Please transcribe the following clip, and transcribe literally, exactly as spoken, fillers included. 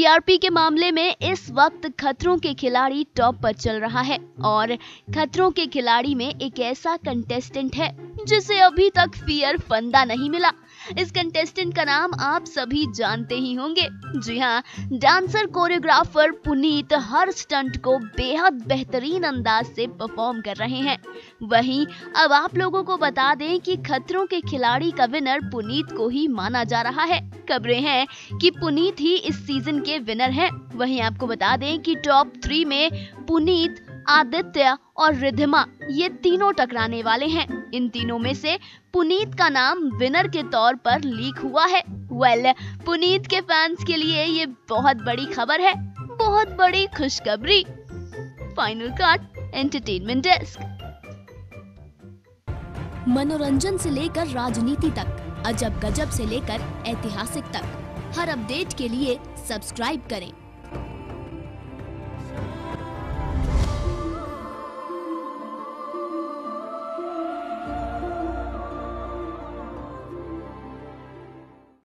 TRP के मामले में इस वक्त खतरों के खिलाड़ी टॉप पर चल रहा है और खतरों के खिलाड़ी में एक ऐसा कंटेस्टेंट है जिसे अभी तक फियर फंदा नहीं मिला। इस कंटेस्टेंट का नाम आप सभी जानते ही होंगे। जी हाँ, डांसर कोरियोग्राफर पुनीत हर स्टंट को बेहद बेहतरीन अंदाज से परफॉर्म कर रहे हैं। वहीं अब आप लोगों को बता दें कि खतरों के खिलाड़ी का विनर पुनीत को ही माना जा रहा है। खबरें हैं कि पुनीत ही इस सीजन के विनर हैं। वहीं आपको बता दें कि टॉप थ्री में पुनीत, आदित्य और रिद्धिमा ये तीनों टकराने वाले हैं। इन तीनों में से पुनीत का नाम विनर के तौर पर लीक हुआ है। वेल well, पुनीत के फैंस के लिए ये बहुत बड़ी खबर है, बहुत बड़ी खुशखबरी। Final cut entertainment desk. मनोरंजन से लेकर राजनीति तक, अजब गजब से लेकर ऐतिहासिक तक, हर अपडेट के लिए सब्सक्राइब करें